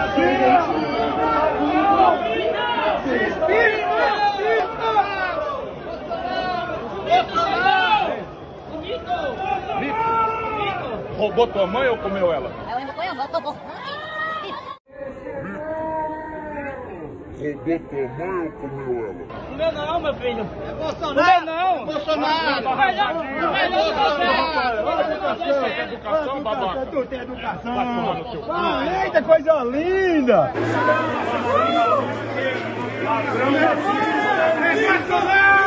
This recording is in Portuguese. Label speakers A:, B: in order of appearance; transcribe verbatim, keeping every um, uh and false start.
A: Roubou tua mãe ou comeu ela?
B: Eu ainda foi a mão, tomou.
A: Roubou tua mãe ou comeu ela?
C: Não meu não, meu filho.
D: É Bolsonaro.
C: Não, não.
D: É Bolsonaro.
C: Não vai não. Não vai não.
A: Educação, educação, babaca.
E: Tu tem educação. Ah, eita, coisa linda. É Bolsonaro!